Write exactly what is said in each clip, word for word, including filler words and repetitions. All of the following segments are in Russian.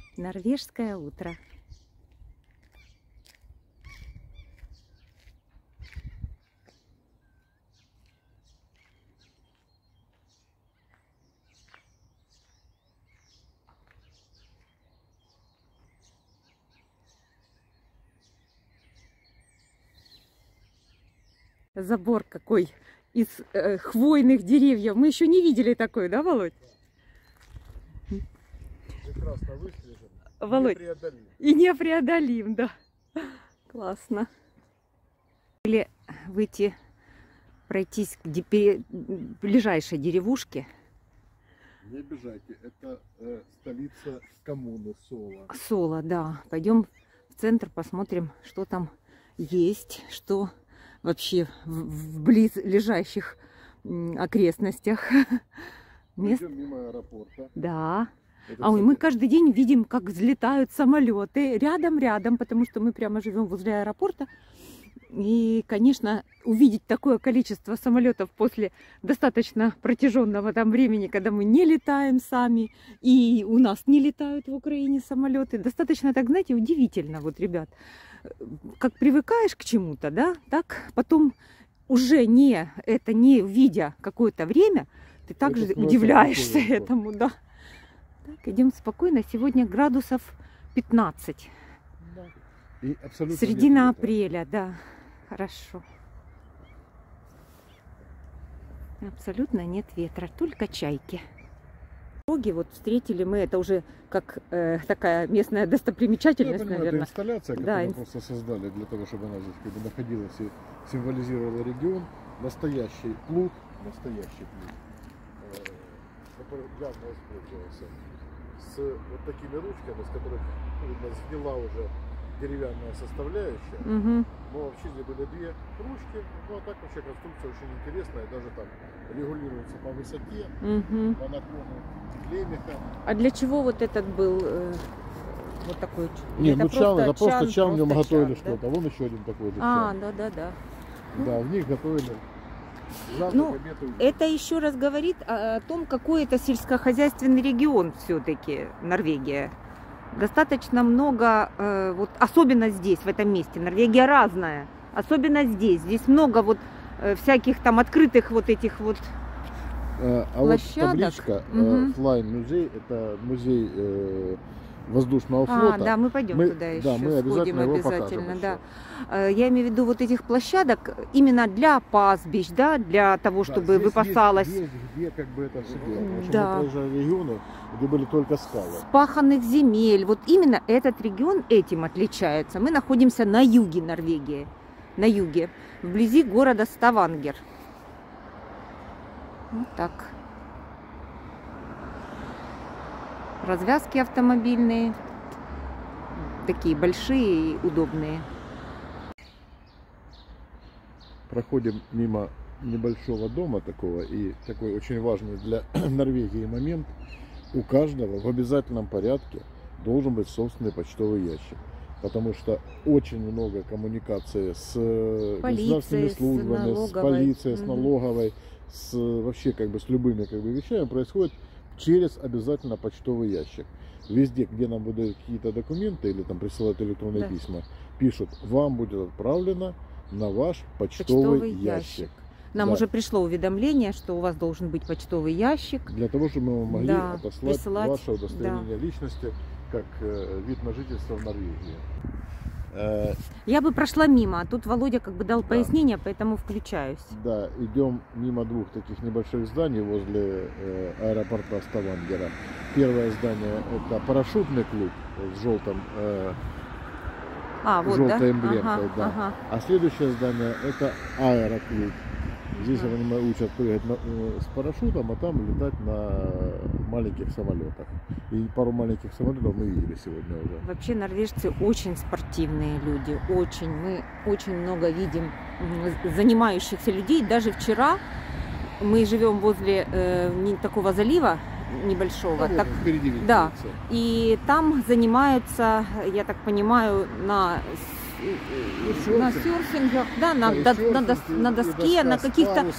Норвежское утро. Забор какой из э, хвойных деревьев. Мы еще не видели такой, да, Володь? Прекрасно выслежен. Володь. Непреодолим. И непреодолим, да. Классно. Или выйти, пройтись к де- ближайшей деревушке. Не обижайте, это э, столица коммуны Сола. Сола, да. Пойдем в центр, посмотрим, что там есть, что вообще в, в близлежащих окрестностях. Мест... Идем мимо аэропорта. Да. Это, А ой, кстати, мы каждый день видим, как взлетают самолеты рядом-рядом, потому что мы прямо живем возле аэропорта. И, конечно, увидеть такое количество самолетов после достаточно протяженного там времени, когда мы не летаем сами, и у нас не летают в Украине самолеты, достаточно, так, знаете, удивительно, вот, ребят, как привыкаешь к чему-то, да, так потом уже не, это не видя какое-то время, ты также Это удивляешься спокойно. этому, да. Так, идем спокойно, сегодня градусов пятнадцать. Да. И абсолютно Середина нет ветра. апреля, да. Хорошо. Абсолютно нет ветра, только чайки. Дороги вот встретили мы, это уже как э, такая местная достопримечательность, Я понимаю, наверное. это инсталляция, Да, которую ин- просто создали для того, чтобы она здесь как бы находилась и символизировала регион. Настоящий плуг, настоящий плуг, э, который явно использовался с вот такими ручками, с которых, видно, сгнила уже деревянная составляющая. Мгм. Но вообще здесь были две ручки. Ну а так вообще конструкция очень интересная. Даже там регулируется по высоте, Мгм. по наклону лемеха. А для чего вот этот был э, вот такой? Не, ну чан, это просто чан, в нем просто готовили чан, да? что-то. Вон еще один такой же А, чан. да, да, да. Да, в них готовили завтрак, Ну, обед и ужин. Это еще раз говорит о, о том, какой это сельскохозяйственный регион все-таки Норвегия. Достаточно много, э, вот особенно здесь, в этом месте. Норвегия разная, особенно здесь. Здесь много вот э, всяких там открытых вот этих вот. А, а вот площадок. табличка Мгм. Flying музей, это музей э, воздушного флота. А, да, мы пойдем Мы- туда еще. да, мы сходим обязательно его обязательно, покажем да. еще. Э, Я имею в виду вот этих площадок именно для пастбищ, да, для того, Да, чтобы здесь выпасалось. Есть, есть где как бы это все делать. Потому что Да. мы проезжали регионы, где были только скалы. Спаханных земель. Вот именно этот регион этим отличается. Мы находимся на юге Норвегии, на юге, вблизи города Ставангер. Вот так. Развязки автомобильные, такие большие и удобные. Проходим мимо небольшого дома такого, и такой очень важный для Норвегии момент. У каждого в обязательном порядке должен быть собственный почтовый ящик. Потому что очень много коммуникации с Полицией, государственными с службами, с налоговой. полицией, с Мгм. налоговой, с вообще как бы с любыми как бы вещами происходит через обязательно почтовый ящик. Везде, где нам выдают какие-то документы или там присылают электронные Да. письма, пишут: вам будет отправлено на ваш почтовый, Почтовый ящик. ящик. Нам Да. уже пришло уведомление, что у вас должен быть почтовый ящик. Для того, чтобы мы могли Да, отослать присылать, ваше удостоверение личности как э, вид на жительство в Норвегии. Э, Я бы прошла мимо, а тут Володя как бы дал Да. пояснение, поэтому включаюсь. да, идем мимо двух таких небольших зданий возле э, аэропорта Ставангера. Первое здание — это парашютный клуб с желтым, э, А, вот, желтой да? эмблемкой, Ага, да. ага. А следующее здание — это аэроклуб. Здесь Ага. они учат прыгать на- э, с парашютом, а там летать на маленьких самолетах. И пару маленьких самолетов мы видели сегодня уже. Вообще норвежцы очень спортивные люди, очень. Мы очень много видим м, занимающихся людей. Даже вчера мы живем возле э, не- такого залива небольшого. А вот так- он впереди видно да. лицо. И там занимаются, я так понимаю, на, с- Ну, на серфинг. серфингах, да, на, Да, и до- серфинг, на дос- и- на и доске, доска на с каких-то парусом.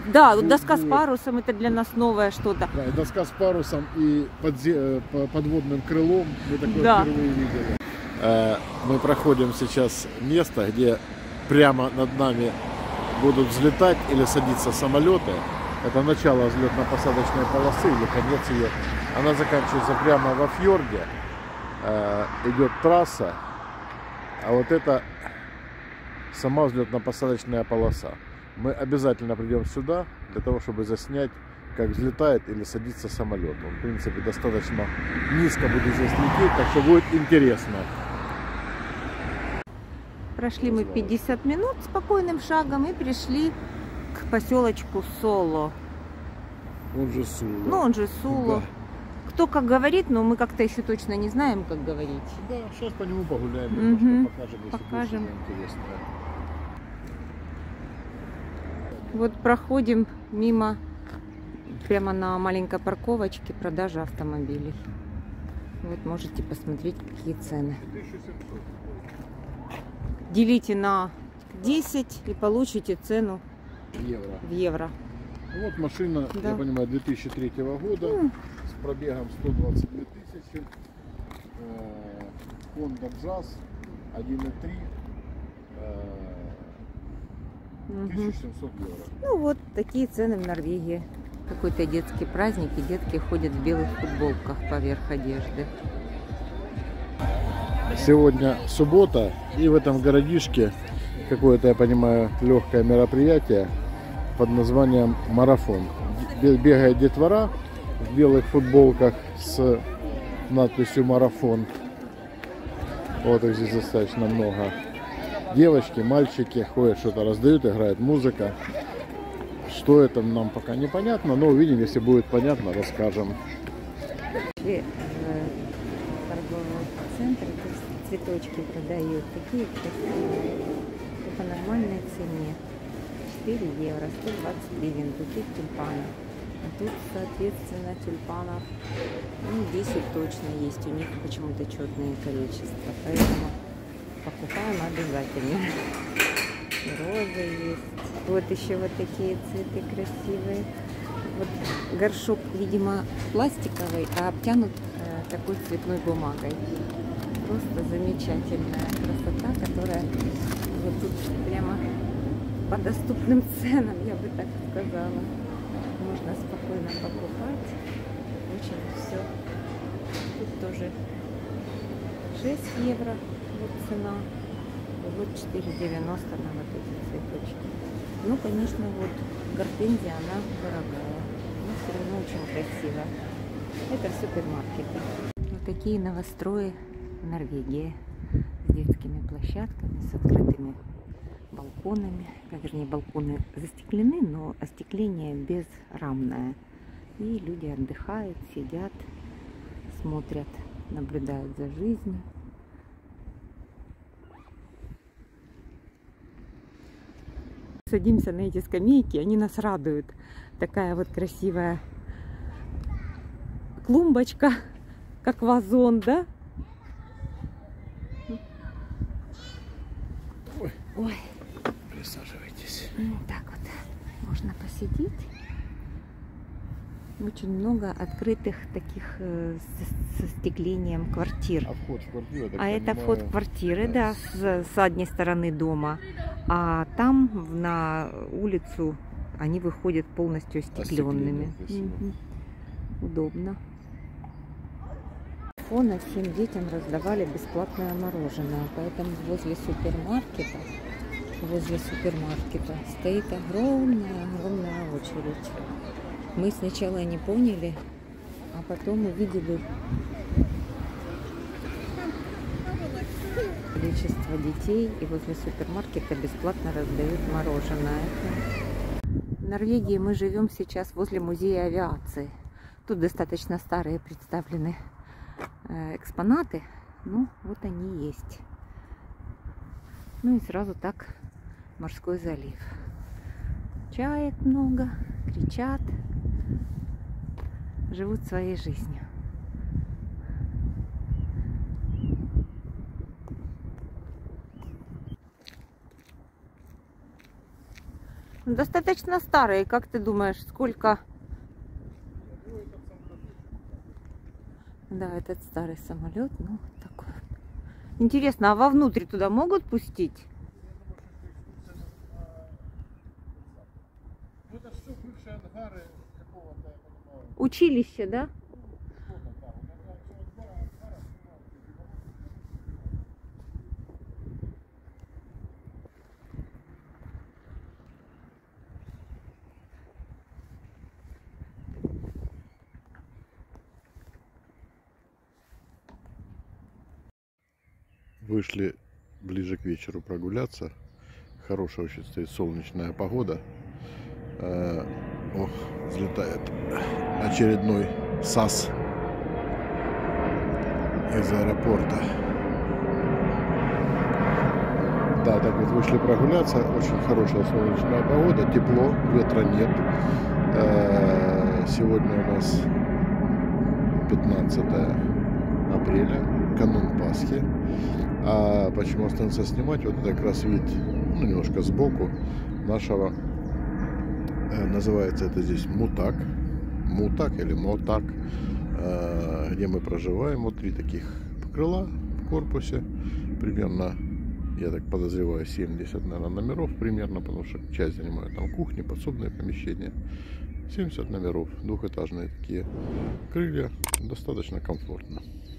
Да, вот Бу- доска с будет. парусом, это для нас новое что-то. Да, и доска с парусом и подзе- по- подводным крылом. Мы такое Да. впервые видели. Э, Мы проходим сейчас место, где прямо над нами будут взлетать или садиться самолеты. Это начало взлетно-посадочной полосы или конец ее. Она заканчивается прямо во фьорде. Э, Идет трасса. А вот это сама взлетно-посадочная полоса. Мы обязательно придем сюда для того, чтобы заснять, как взлетает или садится самолет. Он, в принципе, достаточно низко будет здесь лететь, так что будет интересно. Прошли мы пятьдесят минут спокойным шагом и пришли к поселочку Соло. Он же Сула. Ну, он же Суло. Да. Кто как говорит, но мы как-то еще точно не знаем, как говорить. Да, сейчас по нему погуляем, Мгм. немножко покажем, если будет Покажем. что-то интересное. Вот проходим мимо, прямо на маленькой парковочке продажи автомобилей. Вот можете посмотреть, какие цены. тысяча семьсот. Делите на десять и получите цену Евро. в евро. Вот машина, Да. я понимаю, две тысячи третьего года, Ну. с пробегом сто двадцать две тысячи. Э, Honda Jazz один и три. э, Мгм. тысяча семьсот евро. Ну вот такие цены в Норвегии. Какой-то детский праздник, и детки ходят в белых футболках поверх одежды. Сегодня суббота, и в этом городишке какое-то, я понимаю, легкое мероприятие под названием марафон. Бе- Бегает детвора в белых футболках с надписью марафон. Вот их здесь достаточно много. Девочки, мальчики ходят, что-то раздают, играет музыка. Что это, нам пока непонятно, но увидим, если будет понятно, расскажем. И, э, торговый центр, тут цветочки продают, такие красивые, и по нормальной цене. четыре евро, сто двадцать гривен, букет тюльпанов. А тут, соответственно, тюльпанов, ну, десять точно есть, у них почему-то четное количество, поэтому покупаем обязательно. И розы есть. Вот еще вот такие цветы красивые. Вот горшок, видимо, пластиковый, а обтянут э, такой цветной бумагой. Просто замечательная красота, которая вот тут прямо по доступным ценам, я бы так сказала. Можно спокойно покупать. Очень все. Тут тоже шесть евро вот цена. И вот четыре девяносто на вот эти цветочки. Ну, конечно, вот гортензия, она дорогая. Но все равно очень красиво. Это в супермаркете. Вот такие новострои в Норвегии. С детскими площадками, с открытыми балконами. Вернее, балконы застеклены, но остекление безрамное. И люди отдыхают, сидят, смотрят, наблюдают за жизнью. Садимся на эти скамейки, они нас радуют. Такая вот красивая клумбочка, как вазон, да? Ой. Ой. Присаживайтесь. Вот так вот можно посидеть. Очень много открытых таких э, с, с остеклением квартир. А вход в квартиру, я так А это понимаю, вход в квартиры, да, да, с, с задней стороны дома. А там в- на улицу они выходят полностью остекленными. Остекление, красиво. Мгм. Удобно. Фона всем детям раздавали бесплатное мороженое, поэтому возле супермаркета, возле супермаркета стоит огромная, огромная очередь. Мы сначала не поняли, а потом увидели количество детей, и возле супермаркета бесплатно раздают мороженое. В Норвегии мы живем сейчас возле музея авиации. Тут достаточно старые представлены э, экспонаты, ну вот они есть. Ну и сразу так морской залив. Чаек много, кричат, живут своей жизнью. В Достаточно старый. Как ты думаешь, сколько? Да, этот старый самолет, ну такой. Интересно, а вовнутрь туда могут пустить? Это все бывшие ангары какого-то, я понимаю. Училище, да? Вышли ближе к вечеру прогуляться. Хорошая очень стоит солнечная погода. Э, Ох, взлетает очередной САС из аэропорта. Да, так вот вышли прогуляться. Очень хорошая солнечная погода. Тепло, ветра нет. Э, Сегодня у нас пятнадцатое апреля, канун Пасхи. А почему останется снимать? Вот это как раз вид, ну, немножко сбоку нашего, э, называется это здесь Мутак, Мутак или Мотак, э, где мы проживаем. Вот три таких крыла в корпусе, примерно, я так подозреваю, семьдесят, наверное, номеров примерно, потому что часть занимают там кухни, подсобные помещения. семьдесят номеров, двухэтажные такие крылья, достаточно комфортно.